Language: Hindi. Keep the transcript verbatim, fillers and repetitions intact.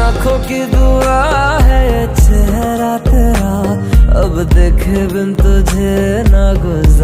आंखों की दुआ है चेहरा तेरा, अब देखे बिन तुझे ना गुजर।